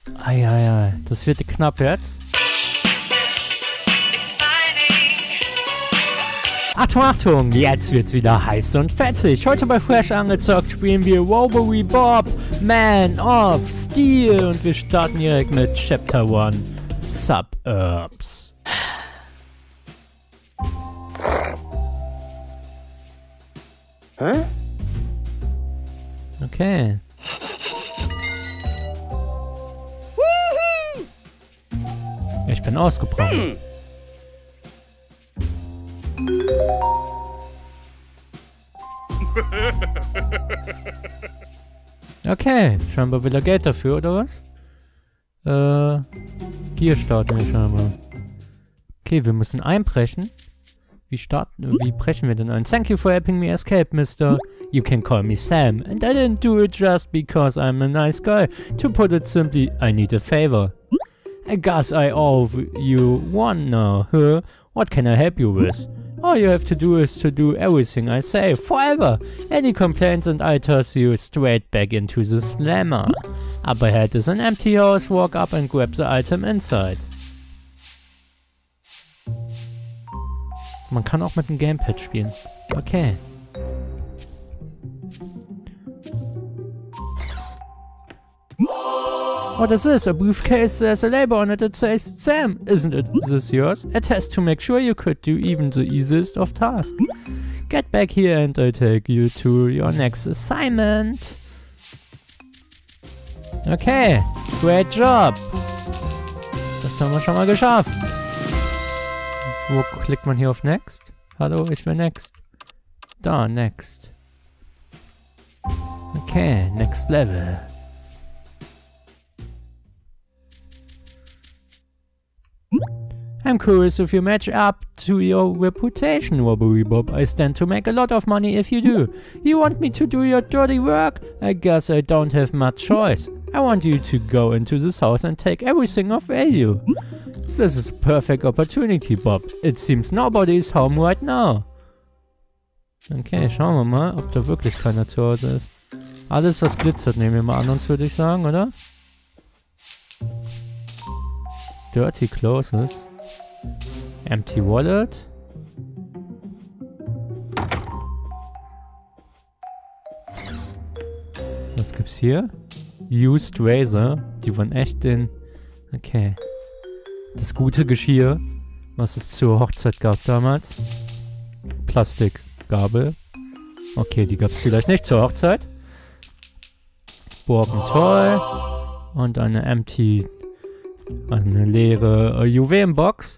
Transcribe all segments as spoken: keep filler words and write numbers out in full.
Eieiei, das wird knapp jetzt. Achtung, Achtung, jetzt wird's wieder heiß und fettig. Heute bei Fresh Angezockt spielen wir Wobbly Bob, Man of Steel. Und wir starten direkt mit Chapter eins, Suburbs. Hä? Okay. Ich bin ausgebrochen. Okay, scheinbar will er Geld dafür, oder was? Äh, hier starten wir scheinbar. Okay, wir müssen einbrechen. Wie starten, wie brechen wir denn ein? Thank you for helping me escape, Mister. You can call me Sam. And I didn't do it just because I'm a nice guy. To put it simply, I need a favor. I guess I owe you one now, huh? What can I help you with? All you have to do is to do everything I say, forever. Any complaints and I toss you straight back into the slammer. Up ahead is an empty house, walk up and grab the item inside. Man kann auch mit dem Gamepad spielen. Okay. What is this? A briefcase? There's a label on it that says Sam. Isn't it? Is this yours? A test to make sure you could do even the easiest of tasks. Get back here and I'll take you to your next assignment. Okay. Great job. Das haben wir schon mal geschafft. Wo klickt man hier auf Next? Hallo, ich will Next. Da, Next. Okay, Next Level. I'm curious if you match up to your reputation, Wobbly Bob. I stand to make a lot of money if you do. You want me to do your dirty work? I guess I don't have much choice. I want you to go into this house and take everything of value. This is a perfect opportunity, Bob. It seems nobody is home right now. Okay, schauen wir mal, ob da wirklich keiner zu Hause ist. Alles, was glitzert, nehmen wir mal an uns, würde ich sagen, oder? Dirty Clothes. Empty Wallet. Was gibt's hier? Used Razor. Die waren echt den... Okay. Das gute Geschirr, was es zur Hochzeit gab damals. Plastikgabel. Okay, die gab's vielleicht nicht zur Hochzeit. Broken Toy. Und eine Empty... Eine leere äh, Juwelenbox.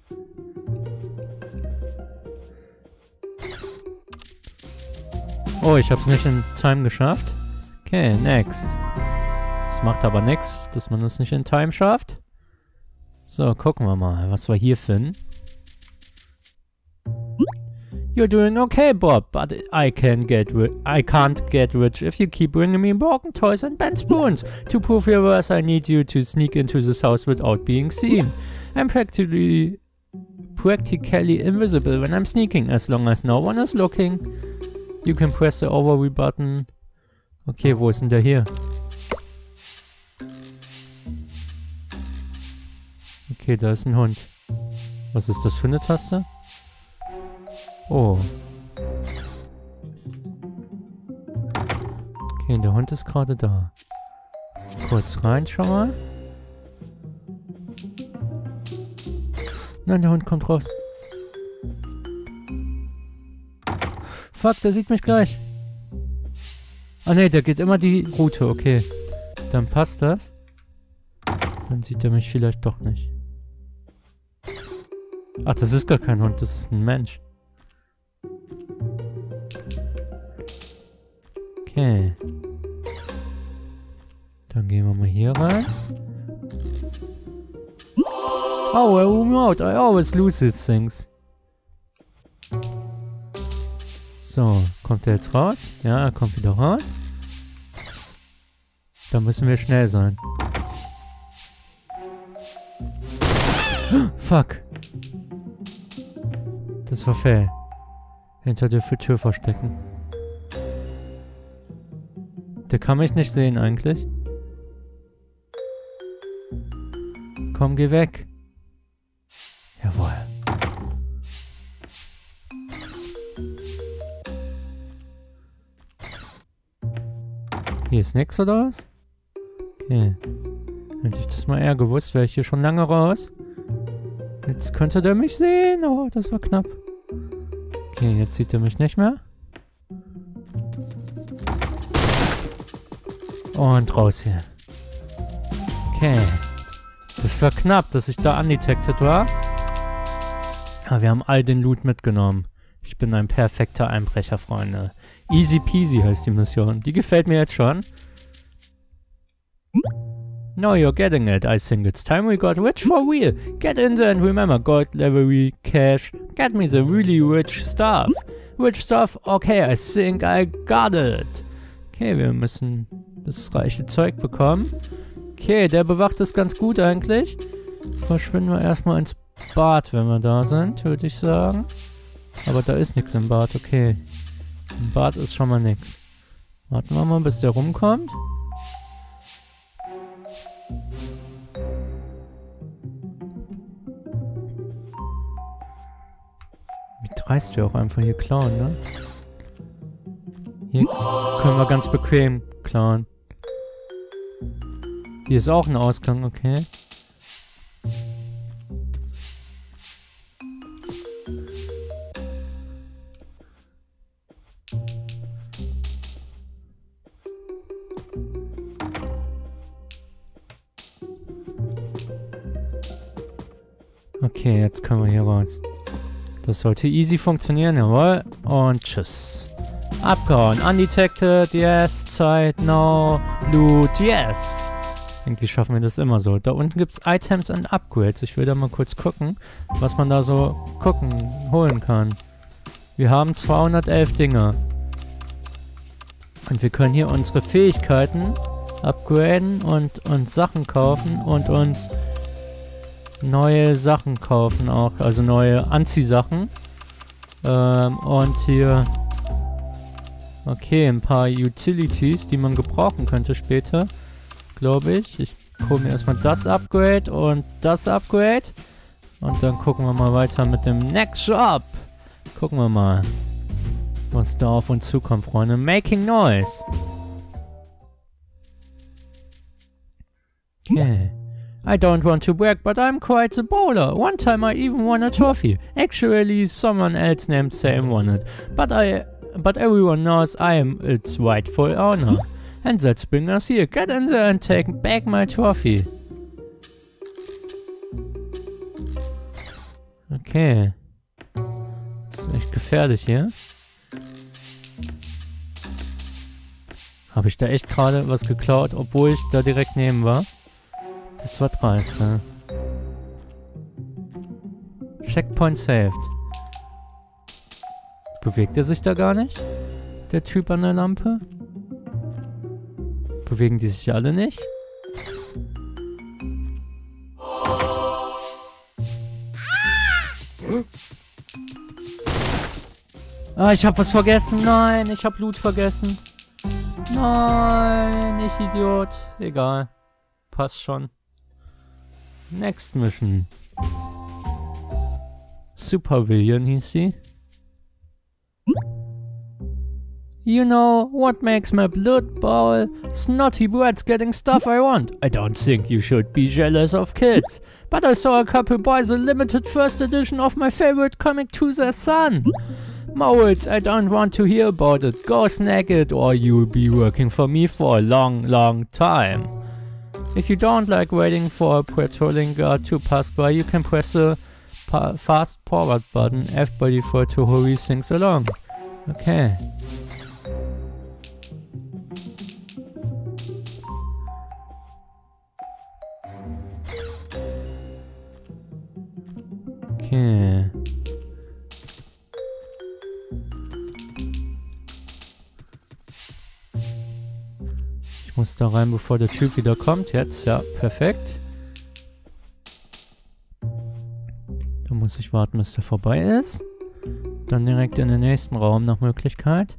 Oh, ich hab's nicht in Time geschafft. Okay, next. Das macht aber nichts, dass man das nicht in Time schafft. So, gucken wir mal, was wir hier finden. You're doing okay, Bob, but I can get ri I can't get rich if you keep bringing me broken toys and bent spoons. To prove your worth, I need you to sneak into this house without being seen. I'm practically practically invisible when I'm sneaking, as long as no one is looking. You can press the overview button. Okay, wo ist denn der hier? Okay, da ist ein Hund. Was ist das für eine Taste? Oh. Okay, der Hund ist gerade da. Kurz rein schon mal. Nein, der Hund kommt raus. Fuck, der sieht mich gleich. Ah ne, der geht immer die Route, okay. Dann passt das. Dann sieht er mich vielleicht doch nicht. Ach, das ist gar kein Hund, das ist ein Mensch. Okay. Dann gehen wir mal hier rein. Oh, a remote. I always lose these things. So, kommt er jetzt raus? Ja, er kommt wieder raus. Da müssen wir schnell sein. Fuck. Das war fail. Hinter der Tür verstecken. Der kann mich nicht sehen eigentlich. Komm, geh weg. Jawohl. Hier ist nix, oder was? Okay. Hätte ich das mal eher gewusst, wäre ich hier schon lange raus. Jetzt könnte der mich sehen. Oh, das war knapp. Okay, jetzt sieht er mich nicht mehr. Und raus hier. Okay. Das war knapp, dass ich da undetected war. Aber wir haben all den Loot mitgenommen. Ich bin ein perfekter Einbrecher, Freunde. Easy peasy heißt die Mission. Die gefällt mir jetzt schon. Now you're getting it. I think it's time we got rich for real. Get in there and remember, gold, levelry, cash. Get me the really rich stuff. Rich stuff? Okay, I think I got it. Okay, wir müssen das reiche Zeug bekommen. Okay, der bewacht es ganz gut eigentlich. Verschwinden wir erstmal ins Bad, wenn wir da sind, würde ich sagen. Aber da ist nichts im Bad, okay. Im Bad ist schon mal nichts. Warten wir mal, bis der rumkommt. Wie dreist wir auch einfach hier klauen, ne? Hier können wir ganz bequem klauen. Hier ist auch ein Ausgang, okay. Okay, jetzt können wir hier raus. Das sollte easy funktionieren, jawohl. Und tschüss. Abgehauen. Undetected, yes. Zeit, no. Loot, yes. Irgendwie schaffen wir das immer so. Da unten gibt es Items und Upgrades. Ich will da mal kurz gucken, was man da so gucken, holen kann. Wir haben zweihundertelf Dinger. Und wir können hier unsere Fähigkeiten upgraden und uns Sachen kaufen und uns neue Sachen kaufen auch. Also neue Anziehsachen. Ähm, und hier okay, ein paar Utilities, die man gebrauchen könnte später. Glaube ich. Ich hole mir erstmal das Upgrade und das Upgrade. Und dann gucken wir mal weiter mit dem Next Shop. Gucken wir mal, was da auf uns zukommt, Freunde. Making Noise. Okay. I don't want to brag, but I'm quite the bowler. One time I even won a trophy. Actually, someone else named Sam won it. But I, but everyone knows I am its rightful owner. And that's bring us here. Get in there and take back my trophy. Okay. Das ist echt gefährlich hier. Habe ich da echt gerade was geklaut, obwohl ich da direkt neben war? Das war dreist, ne? Checkpoint saved. Bewegt er sich da gar nicht? Der Typ an der Lampe? Bewegen die sich alle nicht? Ah, ich hab was vergessen. Nein, ich hab Loot vergessen. Nein, ich Idiot. Egal. Passt schon. Next Mission. Supervillain hieß sie. You know what makes my blood boil? Snotty brats getting stuff I want. I don't think you should be jealous of kids. But I saw a couple buy the limited first edition of my favorite comic to their son. Moritz, I don't want to hear about it. Go snag it or you'll be working for me for a long, long time. If you don't like waiting for a patrolling guard to pass by, you can press the pa fast forward button F by default to hurry things along. Okay. Okay. Ich muss da rein, bevor der Typ wieder kommt. Jetzt, ja, perfekt. Da muss ich warten, bis der vorbei ist. Dann direkt in den nächsten Raum nach Möglichkeit.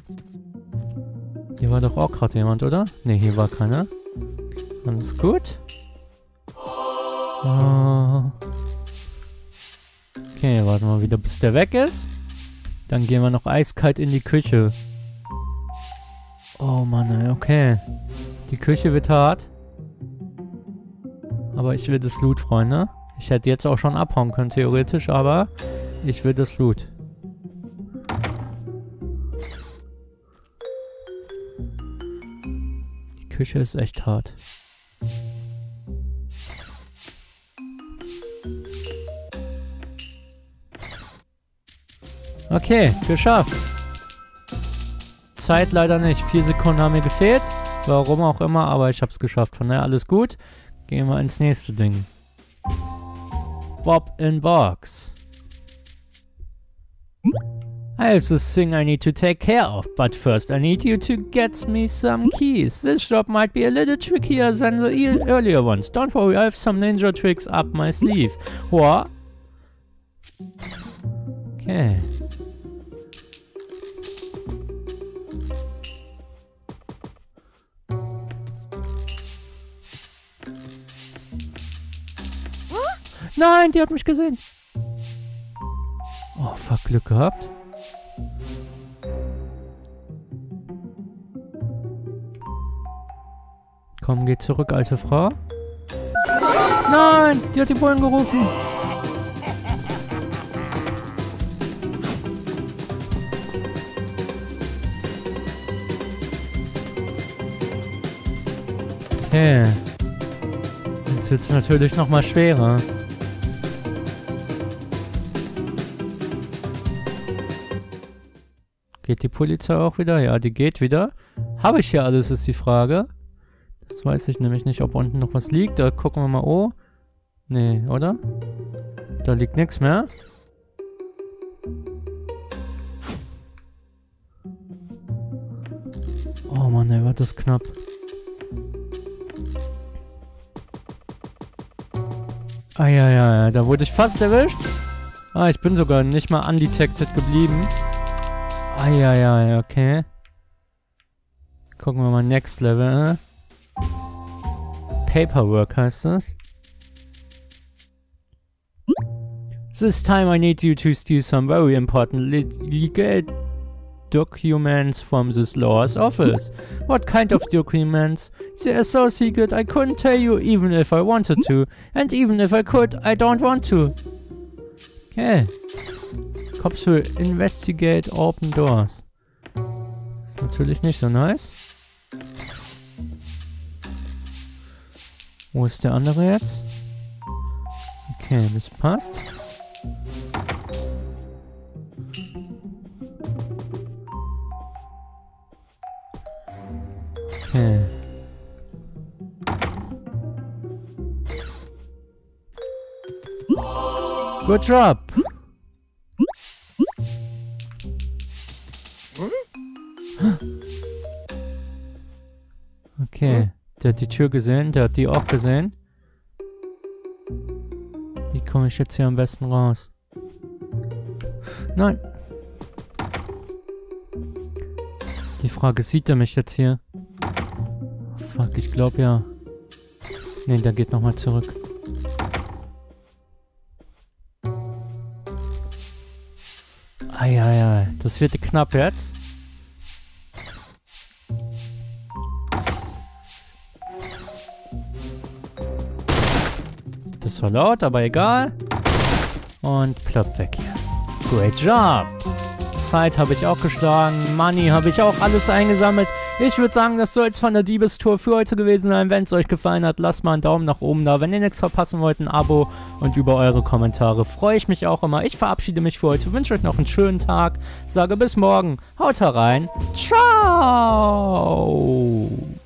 Hier war doch auch gerade jemand, oder? Ne, hier war keiner. Alles gut. Oh. Okay, warten wir mal wieder, bis der weg ist. Dann gehen wir noch eiskalt in die Küche. Oh Mann, okay. Die Küche wird hart. Aber ich will das Loot, Freunde. Ich hätte jetzt auch schon abhauen können, theoretisch, aber ich will das Loot. Die Küche ist echt hart. Okay, geschafft. Zeit leider nicht. Vier Sekunden haben mir gefehlt. Warum auch immer, aber ich hab's geschafft. Von daher alles gut. Gehen wir ins nächste Ding. Bob in Box. I have this thing I need to take care of, but first I need you to get me some keys. This job might be a little trickier than the e earlier ones. Don't worry, I have some ninja tricks up my sleeve. What? Okay. Nein, die hat mich gesehen. Oh, fuck, Glück gehabt. Komm, geh zurück, alte Frau. Nein, die hat die Bullen gerufen. Okay. Jetzt wird's natürlich noch mal schwerer. Geht die Polizei auch wieder? Ja, die geht wieder. Habe ich hier alles, ist die Frage. Das weiß ich nämlich nicht, ob unten noch was liegt. Da gucken wir mal. Oh. Nee, oder? Da liegt nichts mehr. Oh Mann, ey, war das knapp. Ah ja, ja, ja, da wurde ich fast erwischt. Ah, ich bin sogar nicht mal undetected geblieben. Ah ja, ja, ja, okay. Gucken wir mal, Next Level. Paperwork heißt das. This time I need you to steal some very important le legal documents from this law's office. What kind of documents? They are so secret I couldn't tell you even if I wanted to. And even if I could, I don't want to. Okay. Cops will investigate open doors. Das ist natürlich nicht so nice. Wo ist der andere jetzt? Okay, das passt. Okay. Good job. Okay, der hat die Tür gesehen, der hat die auch gesehen. Wie komme ich jetzt hier am besten raus? Nein. Die Frage, sieht er mich jetzt hier? Oh, fuck, ich glaube ja. Ne, der geht nochmal zurück. Eieiei, das wird knapp jetzt. Das war laut, aber egal. Und plopp weg hier. Great job. Zeit habe ich auch geschlagen. Money habe ich auch alles eingesammelt. Ich würde sagen, das soll es von der Diebestour für heute gewesen sein. Wenn es euch gefallen hat, lasst mal einen Daumen nach oben da. Wenn ihr nichts verpassen wollt, ein Abo. Und über eure Kommentare freue ich mich auch immer. Ich verabschiede mich für heute. Wünsche euch noch einen schönen Tag. Sage bis morgen. Haut rein. Ciao.